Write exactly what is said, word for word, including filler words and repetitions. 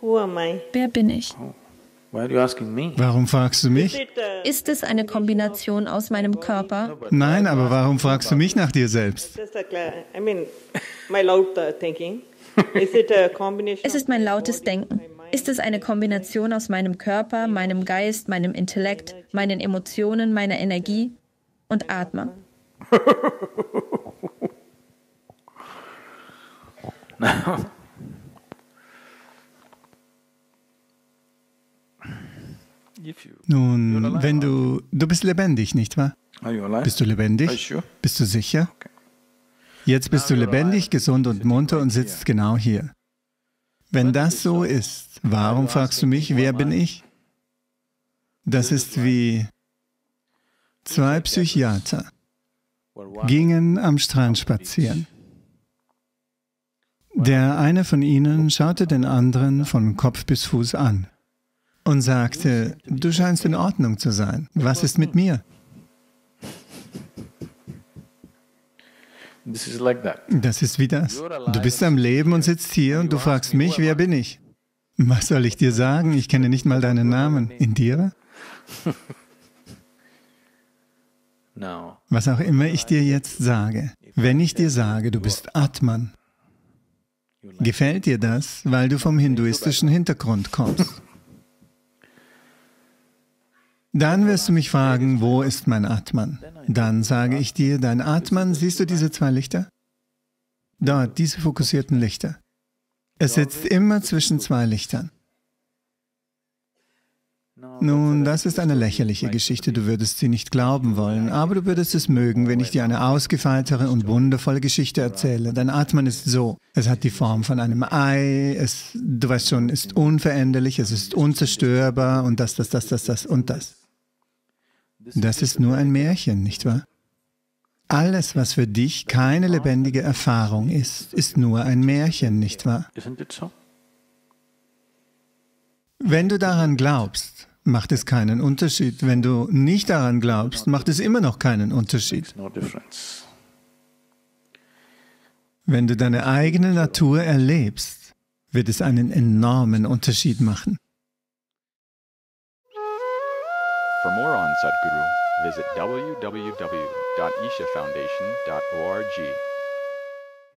Wer bin ich? Warum fragst du mich? Ist es eine Kombination aus meinem Körper? Nein, aber warum fragst du mich nach dir selbst? Es ist mein lautes Denken. Ist es eine Kombination aus meinem Körper, meinem Geist, meinem Intellekt, meinen Emotionen, meiner Energie und Atmen? Nun, wenn du... Du bist lebendig, nicht wahr? Bist du lebendig? Bist du sicher? Jetzt bist du lebendig, gesund und munter und sitzt genau hier. Wenn das so ist, warum fragst du mich, wer bin ich? Das ist wie zwei Psychiater gingen am Strand spazieren. Der eine von ihnen schaute den anderen von Kopf bis Fuß an und sagte, du scheinst in Ordnung zu sein. Was ist mit mir? Das ist wie das. Du bist am Leben und sitzt hier und du fragst mich, wer bin ich? Was soll ich dir sagen? Ich kenne nicht mal deinen Namen. Indira? Was auch immer ich dir jetzt sage, wenn ich dir sage, du bist Atman, gefällt dir das, weil du vom hinduistischen Hintergrund kommst? Dann wirst du mich fragen, wo ist mein Atman? Dann sage ich dir, dein Atman, siehst du diese zwei Lichter? Dort, diese fokussierten Lichter. Es sitzt immer zwischen zwei Lichtern. Nun, das ist eine lächerliche Geschichte, du würdest sie nicht glauben wollen, aber du würdest es mögen, wenn ich dir eine ausgefeiltere und wundervolle Geschichte erzähle. Dein Atman ist so, es hat die Form von einem Ei, es, du weißt schon, ist unveränderlich, es ist unzerstörbar und das, das, das, das, das und das. Das ist nur ein Märchen, nicht wahr? Alles, was für dich keine lebendige Erfahrung ist, ist nur ein Märchen, nicht wahr? Wenn du daran glaubst, macht es keinen Unterschied. Wenn du nicht daran glaubst, macht es immer noch keinen Unterschied. Wenn du deine eigene Natur erlebst, wird es einen enormen Unterschied machen. For more on Sadhguru, visit w w w dot isha foundation dot org.